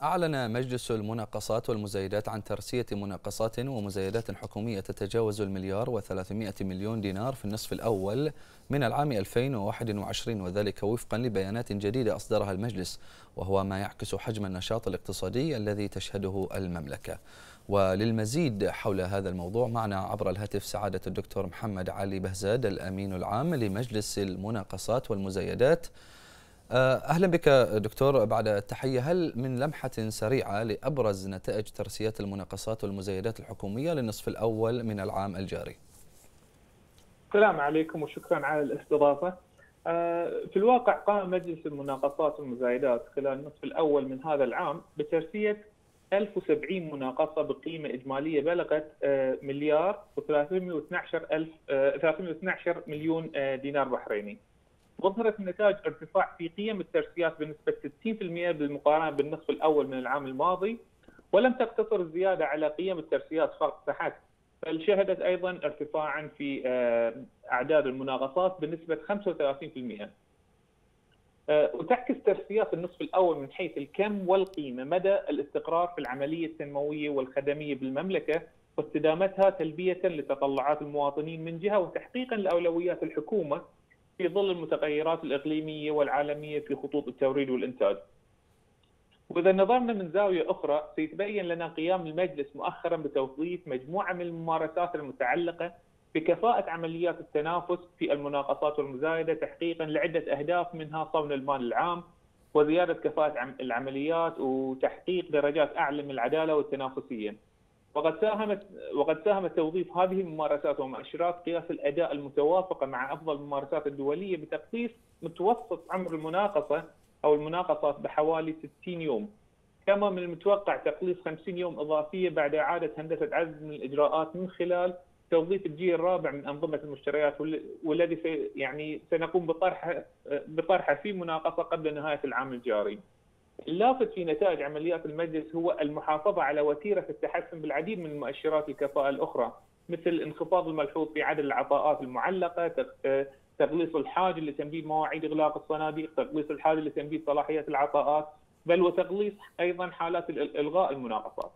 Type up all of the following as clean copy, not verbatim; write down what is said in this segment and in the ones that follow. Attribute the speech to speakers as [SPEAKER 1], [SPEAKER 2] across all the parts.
[SPEAKER 1] أعلن مجلس المناقصات والمزايدات عن ترسية مناقصات ومزايدات حكومية تتجاوز $1,300,000,000 في النصف الأول من العام 2021، وذلك وفقا لبيانات جديدة أصدرها المجلس، وهو ما يعكس حجم النشاط الاقتصادي الذي تشهده المملكة. وللمزيد حول هذا الموضوع معنا عبر الهاتف سعادة الدكتور محمد علي بهزاد، الأمين العام لمجلس المناقصات والمزايدات. أهلا بك دكتور. بعد التحية، هل من لمحة سريعة لأبرز نتائج ترسيات المناقصات والمزايدات الحكومية للنصف الأول من العام الجاري؟
[SPEAKER 2] السلام عليكم وشكرا على الاستضافة. في الواقع قام مجلس المناقصات والمزايدات خلال النصف الأول من هذا العام بترسية 1070 مناقصة بقيمة إجمالية بلغت مليار و312 مليون دينار بحريني. ظهرت النتائج ارتفاع في قيم الترسيات بنسبة 60% بالمقارنة بالنصف الأول من العام الماضي، ولم تقتصر الزيادة على قيم الترسيات فحسب، بل شهدت أيضا ارتفاعا في أعداد المناقصات بنسبة 35%. وتعكس ترسيات النصف الأول من حيث الكم والقيمة مدى الاستقرار في العملية التنموية والخدمية بالمملكة واستدامتها تلبية لتطلعات المواطنين من جهة، وتحقيقا لأولويات الحكومة في ظل المتغيرات الإقليمية والعالمية في خطوط التوريد والإنتاج. وإذا نظرنا من زاوية أخرى سيتبين لنا قيام المجلس مؤخرا بتوظيف مجموعة من الممارسات المتعلقة بكفاءة عمليات التنافس في المناقصات والمزايدة تحقيقا لعدة أهداف، منها صون المال العام وزيادة كفاءة العمليات وتحقيق درجات أعلى من العدالة والتنافسية. وقد ساهم توظيف هذه الممارسات ومؤشرات قياس الأداء المتوافقة مع أفضل الممارسات الدولية بتقليص متوسط عمر المناقصة أو المناقصات بحوالي 60 يوم، كما من المتوقع تقليص 50 يوم إضافية بعد إعادة هندسة عدد من الإجراءات من خلال توظيف الجيل الرابع من أنظمة المشتريات، والذي سنقوم بطرحه في مناقصة قبل نهاية العام الجاري. اللافت في نتائج عمليات المجلس هو المحافظة على وتيرة التحسن بالعديد من مؤشرات الكفاءة الأخرى، مثل الانخفاض الملحوظ في عدد العطاءات المعلقة، تقليص الحاجة لتنفيذ مواعيد إغلاق الصناديق، تقليص الحاجة لتنفيذ صلاحيات العطاءات، بل وتقليص أيضا حالات إلغاء المناقصات.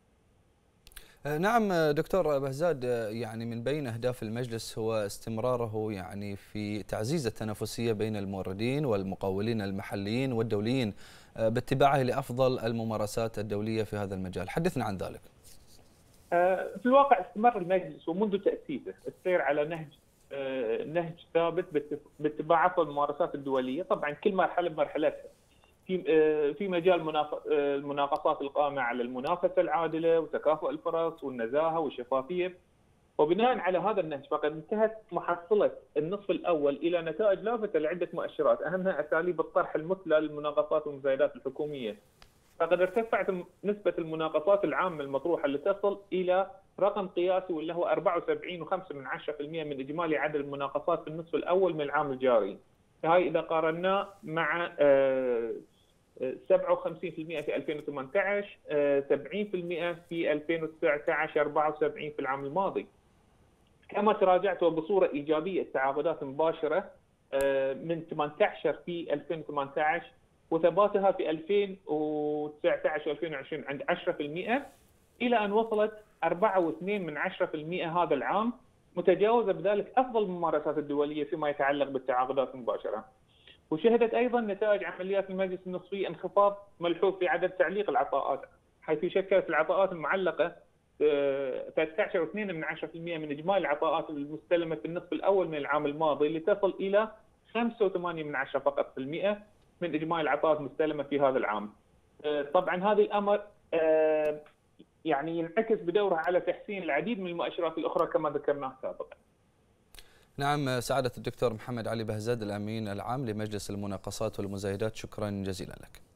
[SPEAKER 1] نعم دكتور بهزاد، يعني من بين أهداف المجلس هو استمراره في تعزيز التنافسية بين الموردين والمقاولين المحليين والدوليين باتباعه لأفضل الممارسات الدولية في هذا المجال. حدثنا عن ذلك.
[SPEAKER 2] في الواقع استمر المجلس ومنذ تأسيسه السير على نهج ثابت باتباع أفضل الممارسات الدولية، طبعا كل مرحلة بمرحلتها، في مجال المناقصات القائمة على المنافسة العادلة وتكافؤ الفرص والنزاهة والشفافية. وبناء على هذا النهج فقد انتهت محصلة النصف الأول إلى نتائج لافتة لعدة مؤشرات، أهمها أساليب الطرح المثلى للمناقصات والمزايدات الحكومية. فقد ارتفعت نسبة المناقصات العامة المطروحة لتصل إلى رقم قياسي واللي هو 74.5% من إجمالي عدد المناقصات في النصف الأول من العام الجاري. هاي إذا قارناه مع 57% في 2018، 70% في 2019، 74 في العام الماضي. كما تراجعت وبصورة إيجابية التعاقدات المباشرة من 18 في 2018 وثباتها في 2019 و2020 عند 10%، إلى أن وصلت 4.2% هذا العام، متجاوزة بذلك أفضل الممارسات الدولية فيما يتعلق بالتعاقدات المباشرة. وشهدت أيضا نتائج عمليات المجلس النصفي انخفاض ملحوظ في عدد تعليق العطاءات، حيث شكلت العطاءات المعلقة 13.2% من إجمالي العطاءات المستلمة في النصف الأول من العام الماضي، لتصل إلى 5.8% فقط من إجمالي العطاءات المستلمة في هذا العام. طبعا هذا الأمر ينعكس بدوره على تحسين العديد من المؤشرات الأخرى كما ذكرناه سابقا.
[SPEAKER 1] نعم سعادة الدكتور محمد علي بهزاد، الأمين العام لمجلس المناقصات والمزايدات، شكرا جزيلا لك.